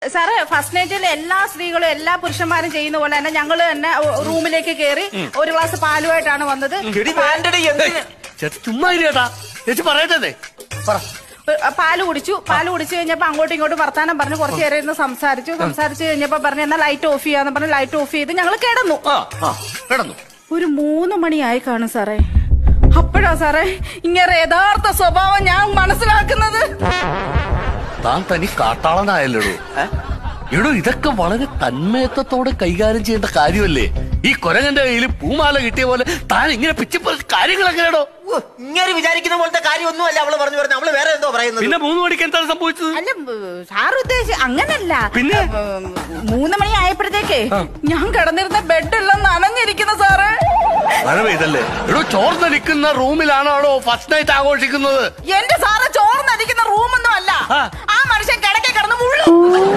സാറേ ഫസ്റ്റ് നൈറ്റിൽ എല്ലാ സ്ത്രീകളും എല്ലാ പുരുഷന്മാരും ചെയ്യുന്ന പോലെ തന്നെ ഞങ്ങള് തന്നെ റൂമിലേക്ക് കയറി ഒരു ഗ്ലാസ് പാലുമായിട്ടാണ് വന്നത്. ചുമ്മാ ചേച്ചി പറയട്ടെ. പാല് കുടിച്ചു കഴിഞ്ഞപ്പോ അങ്ങോട്ടും ഇങ്ങോട്ടും വർത്താനം പറഞ്ഞു കുറച്ചു നേരം ഇരുന്ന് സംസാരിച്ചു കഴിഞ്ഞപ്പോ പറഞ്ഞു എന്നാ ലൈറ്റ് ഓഫ് ചെയ്യാന്ന് പറഞ്ഞു ലൈറ്റ് ഓഫ് ചെയ്ത് ഞങ്ങൾ കിടന്നു. ഒരു 3 മണിയായി കാണും സാറേ. അപ്പോഴാ സാറേ ഇങ്ങനെ യഥാർത്ഥ സ്വഭാവം ഞാൻ മനസ്സിലാക്കുന്നത്. താൻ തനി കാട്ടാളനായല്ലോ. എടോ ഇതൊക്കെ വളരെ തന്മയത്വത്തോടെ കൈകാര്യം ചെയ്യേണ്ട കാര്യമല്ലേ? ഈ കൊരങ്ങന്റെ കയ്യിൽ പൂമാല കിട്ടിയ പോലെ താൻ ഇങ്ങനെ പിച്ചിപ്പ കാര്യങ്ങൾ എങ്ങനെയാണോ? ഇങ്ങനെ വിചാരിക്കുന്ന പോലത്തെ കാര്യമൊന്നുമല്ല അവള് പറഞ്ഞു അവള് വേറെ എന്തോ പറയുന്നത്. പിന്നെ 3 മണിക്ക് എന്താണ് സംഭവിച്ചത്? അല്ല സാർ ഉദ്ദേശിച്ച അങ്ങനല്ല. പിന്നെ 3 മണി ആയപ്പോഴത്തേക്ക് ഞാൻ കിടന്നിരുന്ന ബെഡെല്ലാം നനഞ്ഞിരിക്കുന്ന സാറേ. മഴ പെയ്തല്ലേ? എടോ ചോർന്നടിക്കുന്ന റൂമിലാണോ ഫസ്റ്റ് നൈറ്റ് ആഘോഷിക്കുന്നത്? എന്റെ സാറ് ചോർന്നടിക്കുന്ന റൂമൊന്നും അല്ല. ആ മനുഷ്യൻ കിടക്കെ കിടന്ന് മുള്ളു.